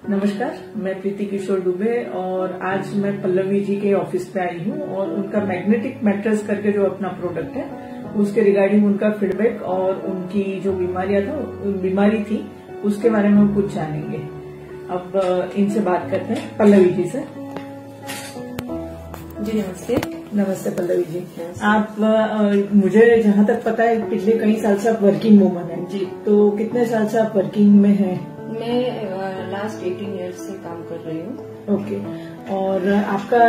नमस्कार, मैं प्रीति किशोर दुबे और आज मैं पल्लवी जी के ऑफिस पे आई हूँ और उनका मैग्नेटिक मैट्रेस करके जो अपना प्रोडक्ट है उसके रिगार्डिंग उनका फीडबैक और उनकी जो बीमारी थी उसके बारे में हम कुछ जानेंगे। अब इनसे बात करते हैं। पल्लवी जी से। जी नमस्ते। नमस्ते पल्लवी जी। आप मुझे जहाँ तक पता है पिछले कई साल से आप वर्किंग वूमन हैं जी, तो कितने साल से आप वर्किंग में हैं? मैं लास्ट 18 इयर्स से काम कर रही हूँ। ओके। और आपका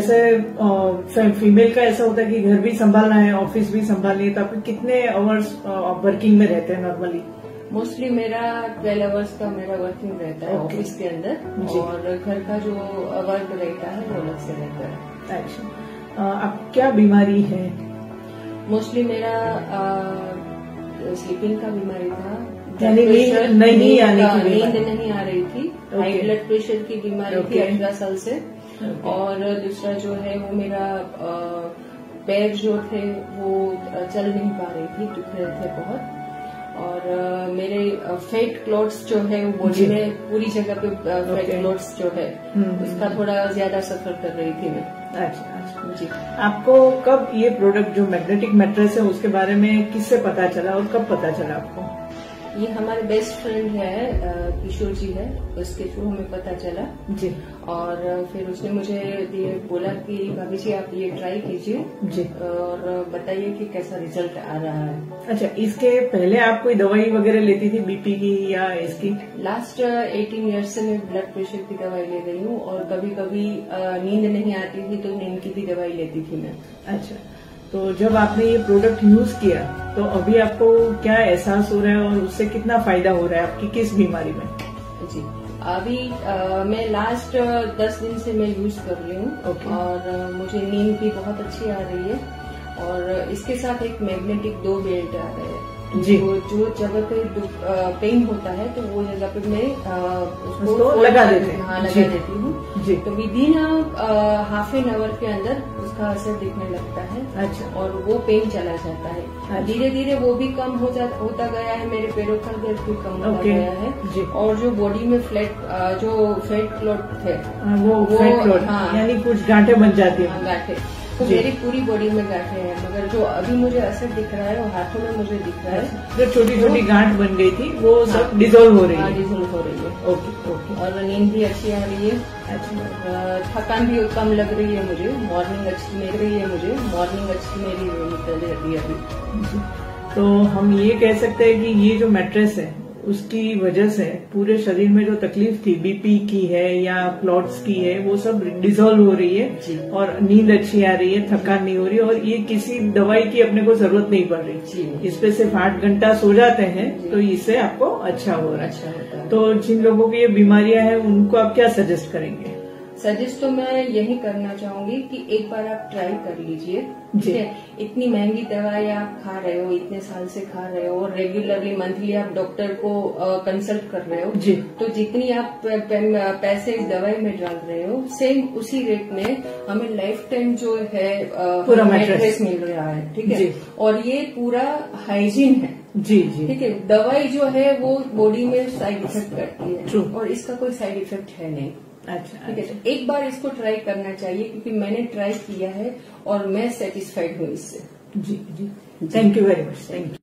जैसे फीमेल का ऐसा होता है कि घर भी संभालना है, ऑफिस भी संभालनी है, तो आप कितने आवर्स वर्किंग में रहते हैं नॉर्मली? मोस्टली मेरा 12 आवर्स का मेरा वर्किंग रहता है ऑफिस के अंदर, और घर का जो वर्क रहता है वो अलग से रहता है। अच्छा, आप क्या बीमारी है? मोस्टली मेरा स्लीपिंग का बीमारी था, नींद नहीं आ रही थी, हाई ब्लड प्रेशर की बीमारी थी 18 साल से। और दूसरा जो है वो मेरा पैर जो थे वो चल नहीं पा रही थी, दुख रहे थे बहुत। और मेरे फेट क्लॉट्स जो है वो बॉडी में पूरी जगह पे फेट क्लॉट्स जो है उसका थोड़ा ज्यादा सफर कर रही थी मैं। अच्छा जी। आपको कब ये प्रोडक्ट जो मैग्नेटिक मैट्रेस है उसके बारे में किससे पता चला और कब पता चला आपको? ये हमारे बेस्ट फ्रेंड है किशोर जी है, उसके थ्रू हमें पता चला जी। और फिर उसने मुझे ये बोला कि भाभी जी आप ये ट्राई कीजिए जी और बताइए कि कैसा रिजल्ट आ रहा है। अच्छा, इसके पहले आप कोई दवाई वगैरह लेती थी बीपी की या इसकी? लास्ट 18 ईयर्स से मैं ब्लड प्रेशर की दवाई ले रही हूँ, और कभी कभी नींद नहीं आती थी तो नींद की भी दवाई लेती थी मैं। अच्छा, तो जब आपने ये प्रोडक्ट यूज किया तो अभी आपको क्या एहसास हो रहा है और उससे कितना फायदा हो रहा है आपकी किस बीमारी में? जी अभी मैं लास्ट 10 दिन से मैं यूज कर रही हूँ और मुझे नींद भी बहुत अच्छी आ रही है। और इसके साथ एक मैग्नेटिक 2 बेल्ट आ रहे हैं जी। जो जगह पे पेन होता है तो वो जगह पे मैं उसको लगा देती हूँ तो विदिन हाफ एन आवर के अंदर उसका असर दिखने लगता है। अच्छा। और वो पेन चला जाता है, धीरे धीरे वो भी कम होता गया है, मेरे पैरों का दर्द भी कम होता गया है जी। और जो बॉडी में जो फेट क्लॉट थे वो फेट क्लॉट यानी कुछ गांठें बन जाती है। गांठें तो मेरी पूरी बॉडी में गांठें हैं, मगर जो अभी मुझे असर दिख रहा है वो हाथों में मुझे दिख रहा है। जो छोटी छोटी गांठ बन गई थी वो सब डिजोल्व हो रही है। डिजोल्व हो रही है। ओके। और नींद भी अच्छी आ रही है। अच्छा। थकान भी कम लग रही है मुझे, मॉर्निंग अच्छी मिल रही है मुझे, मॉर्निंग अच्छी मेरी निकल रही है अभी। तो हम ये कह सकते हैं कि ये जो मैट्रेस है उसकी वजह से पूरे शरीर में जो तकलीफ थी, बीपी की है या क्लॉट्स की है, वो सब डिसॉल्व हो रही है और नींद अच्छी आ रही है, थकान नहीं हो रही और ये किसी दवाई की अपने को जरूरत नहीं पड़ रही। इस पे सिर्फ 8 घंटा सो जाते हैं तो इससे आपको अच्छा हो रहा है। तो जिन लोगों की ये बीमारियां हैं उनको आप क्या सजेस्ट करेंगे? सजेस्ट तो मैं यही करना चाहूंगी कि एक बार आप ट्राई कर लीजिए, ठीक है। इतनी महंगी दवाई आप खा रहे हो, इतने साल से खा रहे हो, रेगुलरली मंथली आप डॉक्टर को कंसल्ट कर रहे हो जी। तो जितनी आप पैसे इस दवाई में डाल रहे हो सेम उसी रेट में हमें लाइफ टाइम जो है पूरा मैट्रेस मिल रहा है, ठीक है। और ये पूरा हाइजीन है जी, ठीक है। दवाई जो है वो बॉडी में साइड इफेक्ट करती है और इसका कोई साइड इफेक्ट है नहीं। अच्छा, ठीक है। तो एक बार इसको ट्राई करना चाहिए क्योंकि मैंने ट्राई किया है और मैं सेटिस्फाइड हूँ इससे। जी। Thank you very much. Thank you.